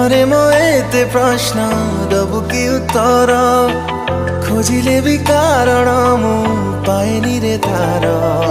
मनरे म एते प्रश्न दबु कि उत्तर खोजिले भी कारण मु पाएनी रे तार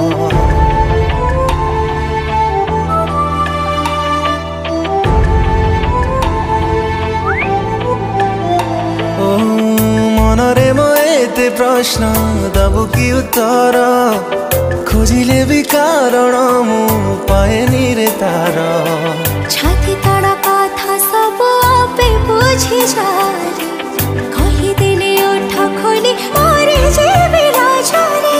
ओ मनरे म एते प्रश्न दबु कि उत्तर खोजिले भी कारण मु पाएनी रे तार छाती तड़ा कथा सब आपे बुझी जारे कही देले ओठ खोली मरे जेबे लाजरे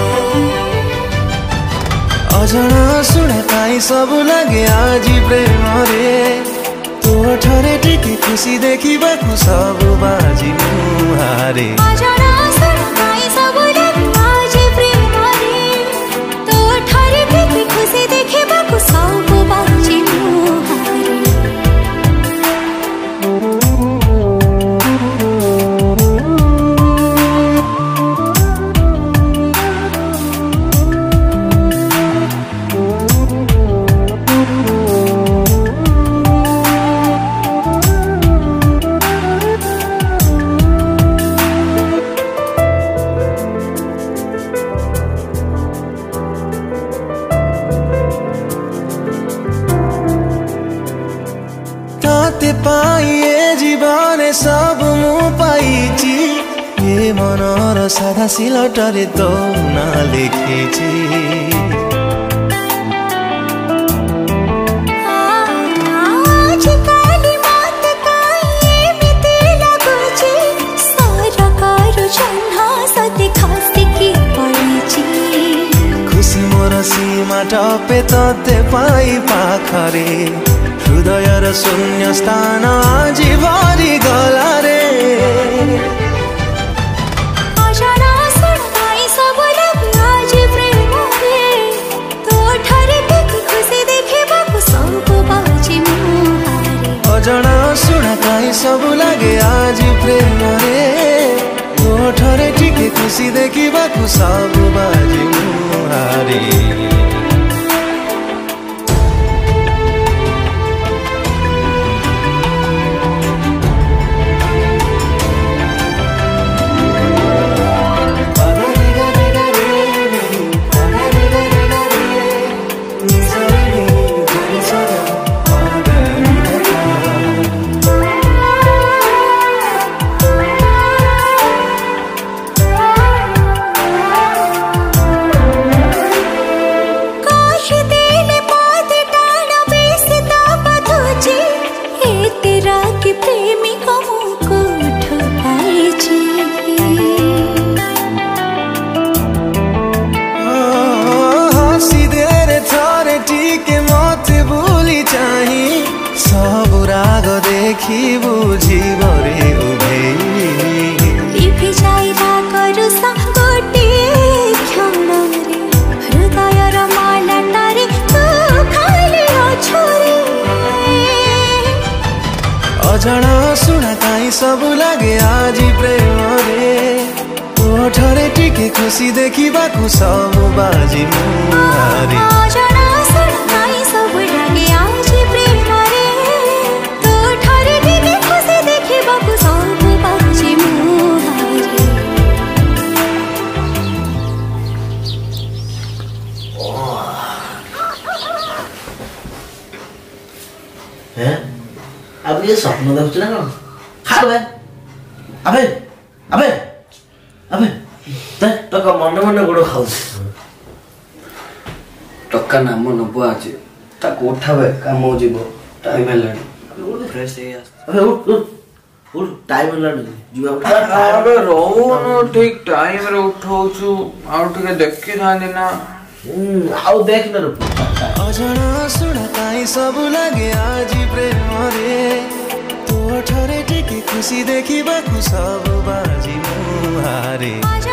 अजଣା सुना काई सब लगे आज प्रेम रे तो ठरे टिकी खुशी देखिबा कु सब बाजी मुहारे अजଣା सुना काई सब लगे आज प्रेम रे तो ठरे टिकी खुशी देखिबा कु सब बाजी मुहारे ताते पाइए जीवन सब मु पाइची ये मनर साधा सिलटरे तो ना लेखिची आज काली बात काई एमिते लागुची सरकार जन्हा सते खास्ती की पड़ीची खुशी मोर सीमा टपे तते पाई पाखरे हृदयर शून्य स्थान आज भरी गला रे अजଣା सुनाई सब लगे आज प्रेम रे तो ठरे टिकी खुशी देखिबा कु सब बाजी मुहारे अजଣା सुना काई सब लगे आज प्रेम रे तो ठरे टिके खुशी देखिबा कु सब बाजी मुहारे सब राग देखी बुझी बरे उभे लिपि जाइरा करु गोटे क्षण रे हृदयर माला तारे तू खाली अछरे अजଣା सुना काई सब लगे आज प्रेम रे तो ठरे टिके खुशी देखिबा कु सब बाजी मुहारे अजଣା सुना काई सब लगे आज प्रेम रे तो ठरे टिके खुशी देखिबा कु सब बाजी मुहारे हैं अब ये स्वप्न देखुछ ना कौन खा बे अबे अबे अबे तो का मन मन गोड़ खाउछ टक्का नाम नबो आज ताको उठाबे काम जीवो टाइम हेलानी फ्रेश हे अबे उठ टाइम हेलानी जीवा उठ अबे रोनो ठीक टाइम रे उठौछु आउ ठीक देखि थाने ना आउ देख न रे अजଣା सुना काई सब लगे आज प्रेम रे तो ठरे टिके खुशी देखिबा कु सब बाजी मुहारे।